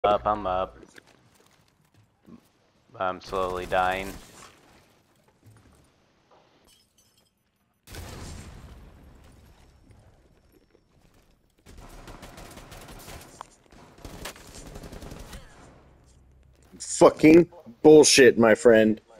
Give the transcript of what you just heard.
I'm up. I'm slowly dying. Fucking bullshit, my friend.